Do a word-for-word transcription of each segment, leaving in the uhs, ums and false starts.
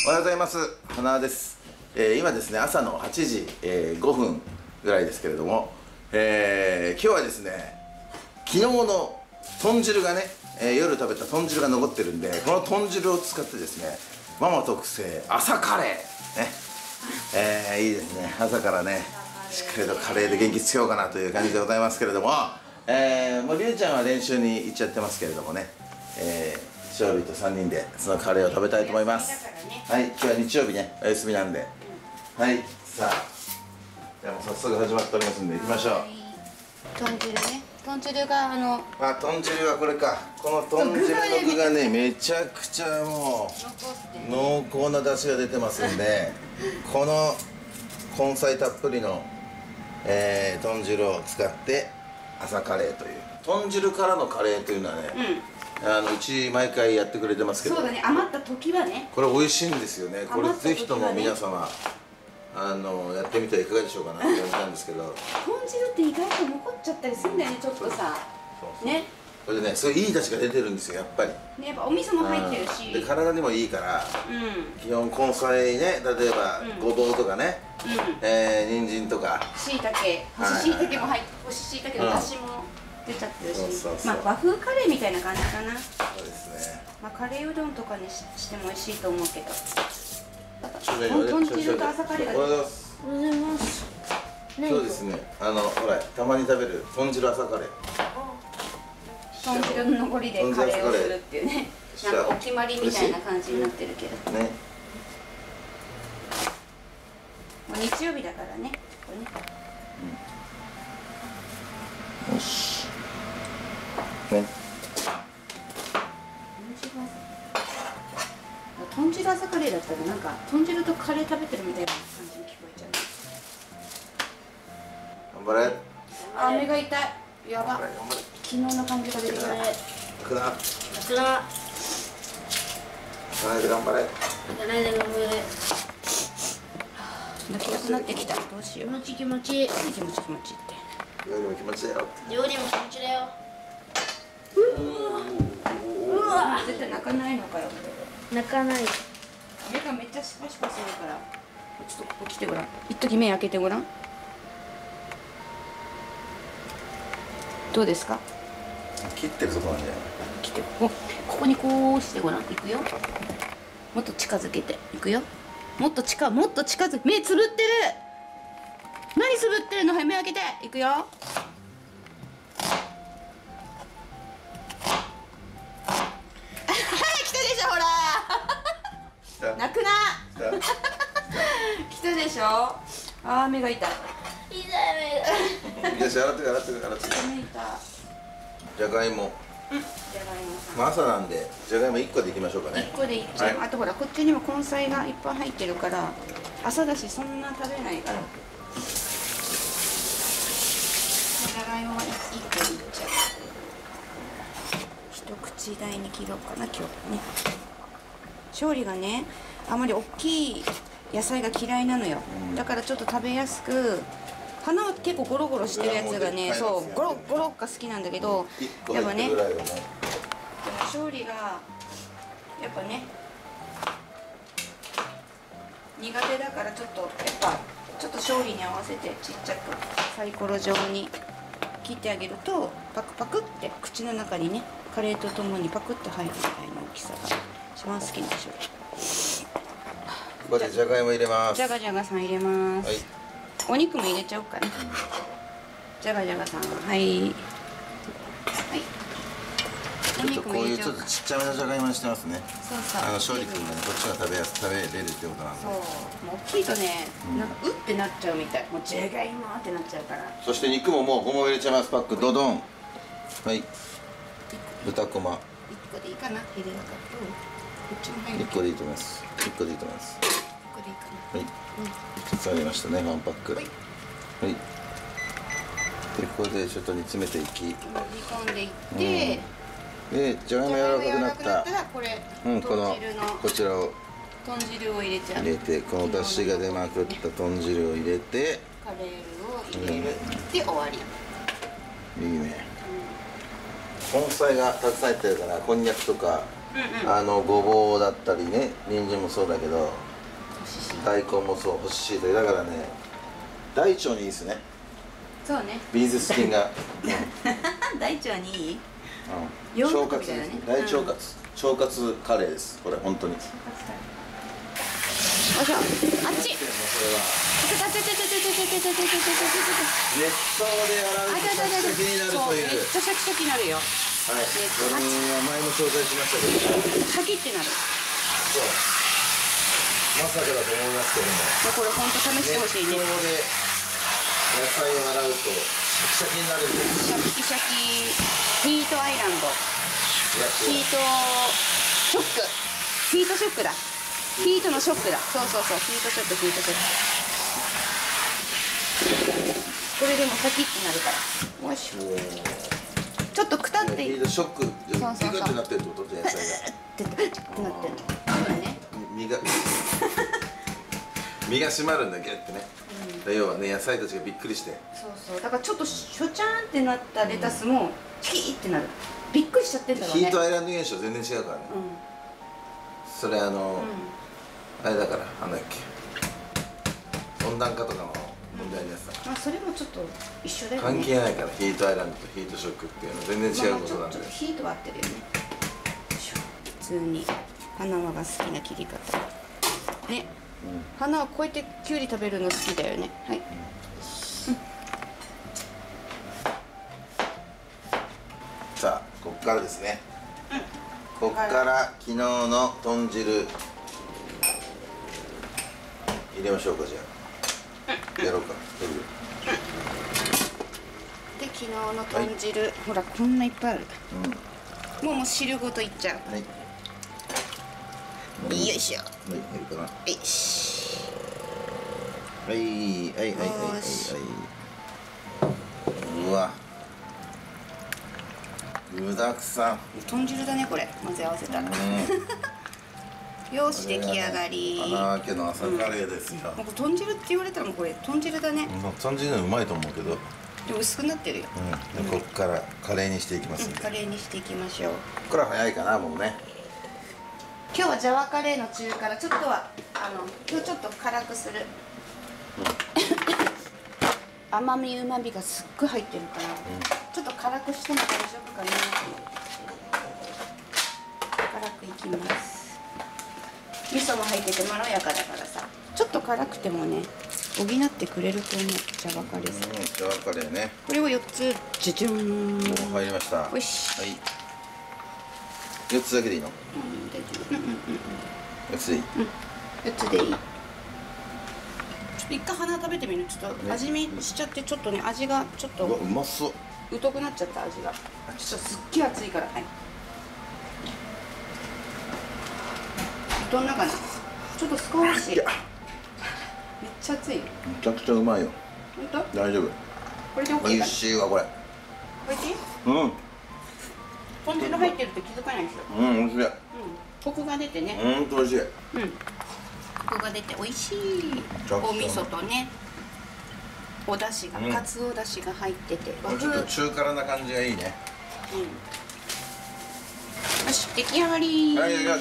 おはようございます。花です。えー、今ですね、朝のはちじ、えー、ごふんぐらいですけれども、えー、今日はですね、昨日の豚汁がね、えー、夜食べた豚汁が残ってるんで、この豚汁を使ってですね、ママ特製朝カレーね、えー、いいですね。朝からね、しっかりとカレーで元気つけようかなという感じでございますけれども、えー、もうりゅうちゃんは練習に行っちゃってますけれどもね、えー勝利とさんにんでそのカレーを食べたいと思います。はい、今日は日曜日ね、お休みなんで、うん、はい、さあじゃあもう早速始まっておりますんで行きましょう。 豚汁ね、豚汁があのあ、豚汁はこれか。この豚汁の具がね、めちゃくちゃもう濃厚な出汁が出てますんでこの根菜たっぷりの、えー、豚汁を使って朝カレーという、豚汁からのカレーというのはね、うんあのうち毎回やってくれてますけど、 そうだね、余った時はね、 これ美味しいんですよね。これぜひとも皆様あのやってみてはいかがでしょうかなって感じなんですけど豚汁って意外と残っちゃったりするんだよね、ちょっとさね。 これでね、すごいいい出汁が出てるんですよ、やっぱりね。 やっぱお味噌も入ってるし、 で体にもいいから、うん、基本根菜ね、例えば、うん、ごぼうとかね、うん、えー、人参とかしいたけ、干ししいたけも入って、干ししいたけの出汁も出ちゃってるし、まあ和風カレーみたいな感じかな。そうですね。まあカレーうどんとかに し, しても美味しいと思うけど。豚汁と朝カレーが。 おはようございます。 おはようございます。 そうですね。あのほらたまに食べる豚汁朝カレー。 豚汁の残りでカレーをするっていうね。なんかお決まりみたいな感じになってるけど。ね。もう日曜日だからね。これね。 うん、よし。ね。 豚汁朝カレーだったらなんか豚汁とカレー食べてるみたいな感じに聞こえちゃう。頑張れ。 あ、目が痛い。やば。昨日の感じが出てくる。 楽な。 楽な。 頑張れ。 頑張れ。頑張れ。泣きたくなってきた。どうしよう。気持ち気持ち。気持ち気持ちって。 料理も気持ちだよ。 料理も気持ちだよ。うわ。絶対泣かないのかよ。泣かない。目がめっちゃシパシパするから。ちょっとここ来てごらん。一時目開けてごらん。どうですか。 切ってるとこなんじゃない。 切ってここここにこうしてごらん。いくよ。もっと近づけていくよ。もっと近もっと近づけ。目つぶってる。何つぶってるの。はい、目開けていくよ。泣くな来たでしょ。あー目が痛い。痛い目が。 よし洗って洗って洗って。 目痛い。 じゃがいも。 うん。じゃがいも。 まあ朝なんでじゃがいも一個でいきましょうかね。 一個でいっちゃう。はい、あとほらこっちにも根菜がいっぱい入ってるから朝だしそんな食べないから。じゃがいもは一個でいっちゃう。一口大に切ろうかな今日ね。勝利がね、あまり大きい野菜が嫌いなのよ、うん、だからちょっと食べやすく、花は結構ゴロゴロしてるやつがね、そうゴロゴロが好きなんだけど、やっぱね、でも勝利がやっぱね苦手だからちょっとやっぱちょっと勝利に合わせてちっちゃくサイコロ状に切ってあげるとパクパクって口の中にねカレーとともにパクッと入るみたいな大きさが一番好きな勝利。 ここでじゃがいも入れます。 じゃがじゃがさん入れます。はい、お肉も入れちゃおうかな。じゃがじゃがさん、はい。はい。 お肉も入れちゃおうか。こういうちょっとちっちゃめのじゃがいもにしてますね。 そうそう。あの勝利君がね、こっちが食べやす食べれるってことなんで。 そう。もう大きいとね、なんかうってなっちゃうみたい。もうじゃがいもってなっちゃうから。 そして肉ももうごま入れちゃいます。パックドドン。はい。豚こま。 一個でいいかな。入れなかった。 いっこでいいと思います。いっこでいいと思います。いっこでいいかな。はい。ふたつありましたね、ワンパック。はい。でこれでちょっと煮詰めていき。煮込んでいって。 でじゃがいも柔らかくなった。 これ。 うん、このこちらを。 豚汁を入れちゃう。 入れてこの出汁が出まくった豚汁を入れて。 カレールを入れる。で終わり。 いいね。根菜がたくさん入ってるから、こんにゃくとか。 うんうん、 あのごぼうだったりね、人参もそうだけど大根もそう、干し椎茸だからね、大腸にいいですね。 そうね、 ビーズスキンが大腸にいい、 うん、 腸腸活です、大腸活、うん、腸活カレーです、これ本当に。よいしょ、あっち。 それは熱湯で洗うとシャキシャキになるという。 めっちゃシャキシャキになるよ。 はい、これは前も紹介しましたけど、 シャキってなる。 そう、まさかだと思いますけども、 これ本当試してほしいね。 熱湯で野菜を洗うとシャキシャキになるんです。 シャキシャキヒートアイランド、ヒートショック、ヒートショックだ、ヒートのショックだ、そうそうそう、ヒートショック、ヒートショック。これでもシャキってなるから。よいしょ。ちょっとくたってヒートショックでビクそうそうそうってなってるってことで、野菜がってなってる。そうだね。 身が身が締まるんだけってね、うん、要はね、野菜たちがびっくりして、 そうそう、だからちょっとしょちゃーんってなったレタスもキーってなる、びっくりしちゃってんだろうね。 ヒートアイランド現象全然違うからね、うん、それあの、うん、あれだから、なんだっけ、温暖化とかの問題のやつだから、 まあそれもちょっと一緒だよね。 関係ないから、ヒートアイランドとヒートショックっていうのは全然違うことなんだけど、 ヒートは合ってるよね。普通に花輪が好きな切り方ね、うん、花はこうやってきゅうり食べるの好きだよね。はい、うんうん、 さあここからですね、うん、ここから昨日の豚汁入れましょうか。じゃあ、うん、やろうか、 うん、で昨日の豚汁、はい、ほらこんないっぱいある、うん、もうもう汁ごといっちゃう。はい、よいしょ。はい、 入るかな。 よし。 はい、はい、はい、はい、はい、はい。うわ。具だくさん。 豚汁だね、これ。混ぜ合わせたら。よし、出来上がり。 花家の朝カレーですよ。 もう豚汁って言われたら、もうこれ豚汁だね。 豚汁うまいと思うけど。 でも薄くなってるよ。 うん、ここからカレーにしていきますんで。 カレーにしていきましょう。ここれは早いかな、もうね。 今日はジャワカレーの中辛、ちょっとはあの今日ちょっと辛くする、うん、甘みうまみがすっごい入ってるから、うん、ちょっと辛くしても大丈夫かな。辛くいきます。味噌も入っててまろやかだからさ、ちょっと辛くてもね補ってくれると思う。ジャワカレーさ、うん、 ジャワカレーね。 これをよっつジュジュン、 もう入りました。 よし、 はい、よっつだけでいいの？うん、大丈夫。よっつでいい？ うん、よっつでいい。ちょっと一回花食べてみる。ちょっと味見しちゃって、ちょっとね味がちょっとうまそう。 疎くなっちゃった味が。ちょっとすっげえ熱いから。はい。どんなかな。ちょっと少し。めっちゃ熱い。めちゃくちゃうまいよ。 本当？ 大丈夫。 これで OK かな。 美味しいわこれ。 美味しい？ うん。 豚汁入ってるって気づかないでしょ。 うん、美味しい。うん、 コクが出てね。 うん、美味しい。うん。 コクが出て美味しい。お味噌とね、お出汁が、うん、かつお出汁が入ってて。 ちょっと中辛な感じがいいね。 うん。よし、出来上がり。 はい、できました。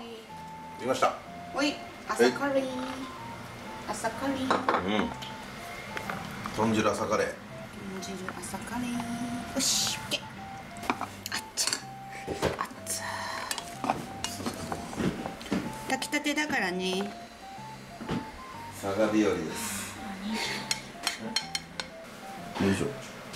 できました。 おい、朝カレー。朝カレー。 うん。豚汁朝カレー。 豚汁朝カレー。よし、オッケー。炊きたてだからね。 佐賀日和です。よいしょ。よ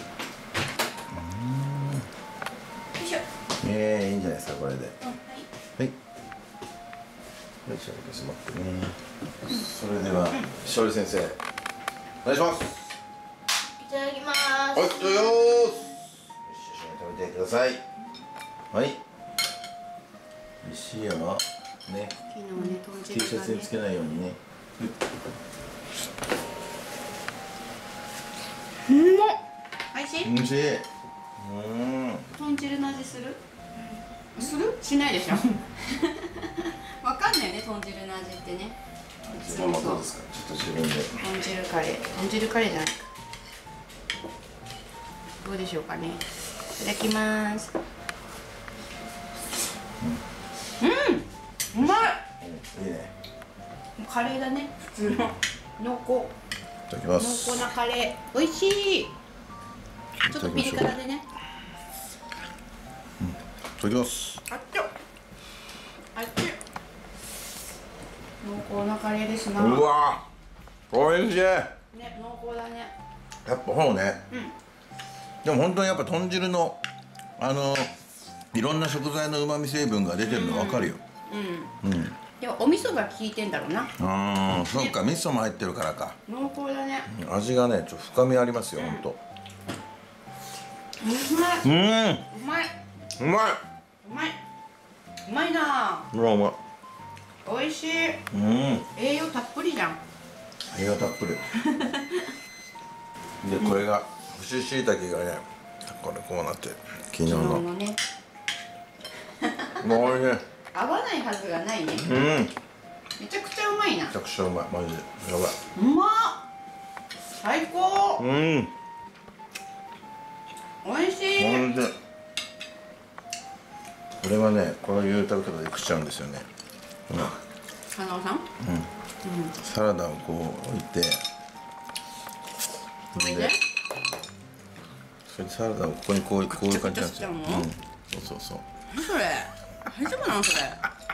いしょ。 ええー、いいんじゃないですかこれで。はい。はい。よいしょ、私待ってね。それでは、勝利先生、お願いします。 いただきます。 はい、どうぞ。よし、一緒に食べてください。はい。美味しいよ。ね。 昨日ね、豚汁がね。T シャツにつけないようにね。 うん。美味しい？ 美味しい。うん。 豚汁の味する？する？しないでしょ。わかんないよね、豚汁の味ってね。 ママどうですか？ちょっと自分で。 豚汁カレー、豚汁カレーじゃないか。どうでしょうかね。いただきます。 ううん、うまい。 いいね。 カレーだね、普通の濃厚。 いただきます。 濃厚なカレー、美味しい。ちょっとピリ辛でね。 うん、いただきます。 あっちょ。あっちょ。濃厚なカレーですな。 うわー、美味しい。 ね、濃厚だね。 やっぱそうね。 うん。 でも本当にやっぱ豚汁のあのいろんな食材の旨味成分が出てるの分かるよ。 うん。 うん。 でもお味噌が効いてんだろうな。 ああ、そうか、味噌も入ってるからか。 濃厚だね。 味がね、ちょっと深みありますよ、本当。 うまい。 うん。 うまい。 うまい。 うまい。うまいな。 うまうま。 美味しい。 うん。 栄養たっぷりじゃん。 栄養たっぷり。で、これが干し椎茸がね、これこうなって昨日の。 昨日のね。 もう美味しい。 合わないはずがないね。 うん。めめちゃくちゃうまいな。 ちゃくちゃうまい、マジで。やばい。 うまっ。最高。 うん。 美味しい。 ほんで。これはね、こういう食べ方で食っちゃうんですよね。うん。 花尾さん。うん。 サラダをこう置いて。 これで。 それでサラダをここにこうこういう感じなんですよ。うん。そうそうそう。 何それ。大丈夫なのそれ。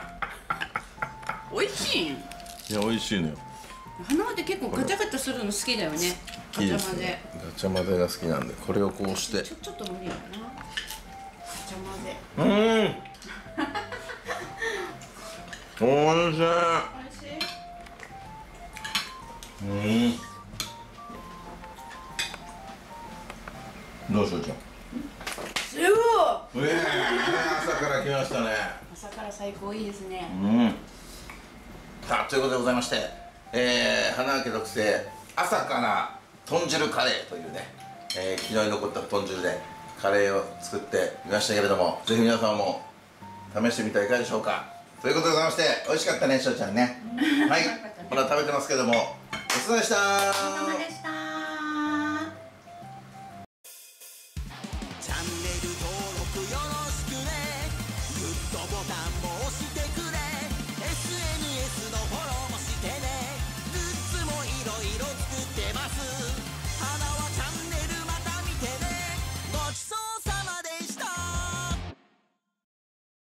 美味しいん。 いや、美味しいのよ。 花輪って結構ガチャガチャするの好きだよね。ガチャ混ぜ。 ガチャ混ぜが好きなんで、これをこうして。 ちょちょっと無理やな。ガチャ混ぜ。 うん。おいしい。 美味しい。 うん。どうしようちゃん。 すごい。 ええ、朝から来ましたね。 朝から最高いいですね。 うん。さあ、ということでございまして、えー、花明特製朝から豚汁カレーというね、えー、昨日に残った豚汁でカレーを作ってみましたけれども、ぜひ皆さんも試してみてはいかがでしょうか。ということでございまして、美味しかったね、しょうちゃんね。はい、まだ食べてますけども、ごちそうさまでした。 お疲れ様でした。